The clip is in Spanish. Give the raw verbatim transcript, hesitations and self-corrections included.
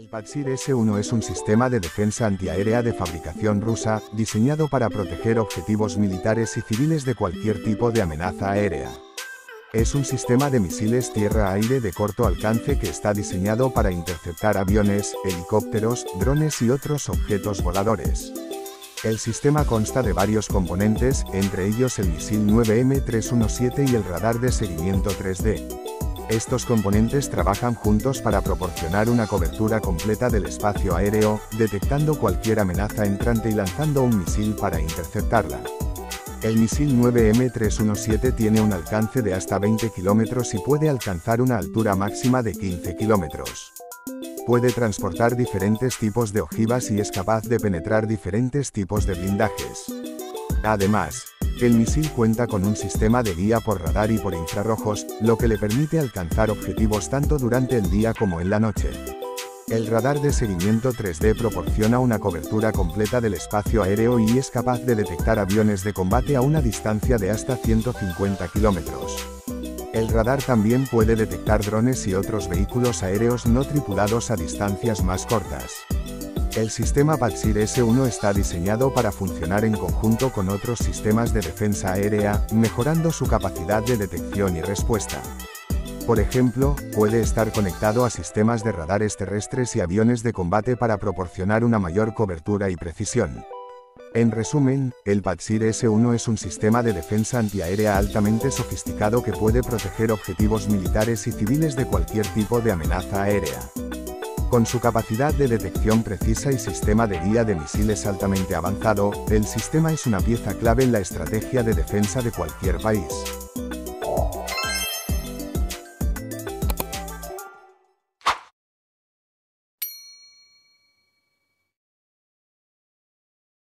El Patsir ese uno es un sistema de defensa antiaérea de fabricación rusa, diseñado para proteger objetivos militares y civiles de cualquier tipo de amenaza aérea. Es un sistema de misiles tierra-aire de corto alcance que está diseñado para interceptar aviones, helicópteros, drones y otros objetos voladores. El sistema consta de varios componentes, entre ellos el misil nueve M trescientos diecisiete y el radar de seguimiento tres D. Estos componentes trabajan juntos para proporcionar una cobertura completa del espacio aéreo, detectando cualquier amenaza entrante y lanzando un misil para interceptarla. El misil nueve M trescientos diecisiete tiene un alcance de hasta veinte kilómetros y puede alcanzar una altura máxima de quince kilómetros. Puede transportar diferentes tipos de ojivas y es capaz de penetrar diferentes tipos de blindajes. Además, el misil cuenta con un sistema de guía por radar y por infrarrojos, lo que le permite alcanzar objetivos tanto durante el día como en la noche. El radar de seguimiento tres D proporciona una cobertura completa del espacio aéreo y es capaz de detectar aviones de combate a una distancia de hasta ciento cincuenta kilómetros. El radar también puede detectar drones y otros vehículos aéreos no tripulados a distancias más cortas. El sistema Patsir ese uno está diseñado para funcionar en conjunto con otros sistemas de defensa aérea, mejorando su capacidad de detección y respuesta. Por ejemplo, puede estar conectado a sistemas de radares terrestres y aviones de combate para proporcionar una mayor cobertura y precisión. En resumen, el Patsir ese uno es un sistema de defensa antiaérea altamente sofisticado que puede proteger objetivos militares y civiles de cualquier tipo de amenaza aérea. Con su capacidad de detección precisa y sistema de guía de misiles altamente avanzado, el sistema es una pieza clave en la estrategia de defensa de cualquier país.